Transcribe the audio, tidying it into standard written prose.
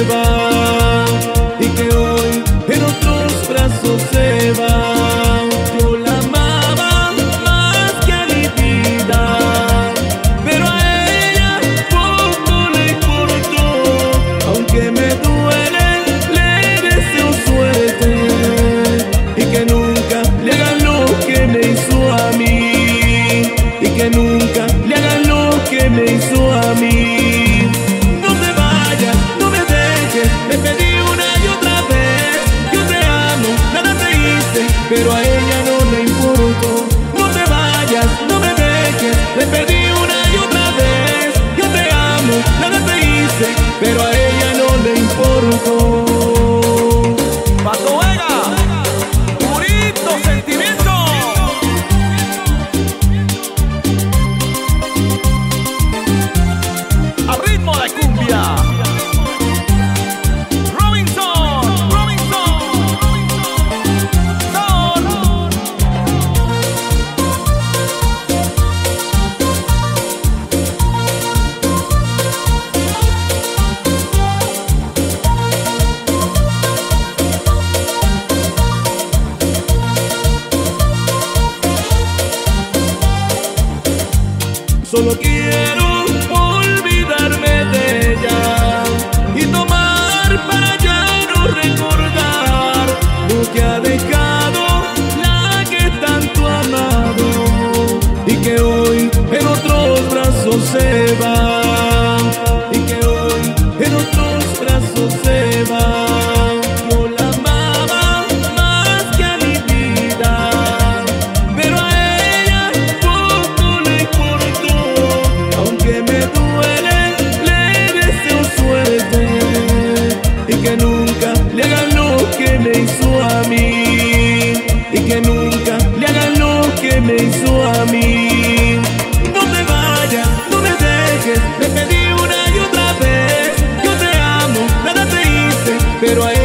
va y que hoy en otros brazos se va. Yo la amaba más que a mi vida, pero a ella poco le importó. Aunque me duele, le deseo suerte y que nunca le hagan lo que me hizo a mí, y que nunca le hagan lo que me hizo a mí. No te vayas, no me dejes, te pedí una y otra vez. Yo te amo, nada te hice, pero a ella no le importó. No te vayas, no me dejes, te pedí una y otra vez. Yo te amo, nada te hice, pero a ella no le importó. Pato Vega, purito sentimiento. Al ritmo de cumbia. Robinson, Robinson, Son. Solo quiero olvidarme de ella y tomar para ya no recordar lo que ha dejado la que tanto ha amado, y que hoy en otros brazos se va, y que hoy en otros brazos se va. Yo la amaba más que a mi vida, pero a ella poco le importó. Aunque me duele, le deseo suerte y que nunca le hagan lo que me hizo a mí, y que nunca le hagan lo que me hizo a mí. No te vayas, no me dejes, te pedí una y otra vez. Yo te amo, nada te hice, pero a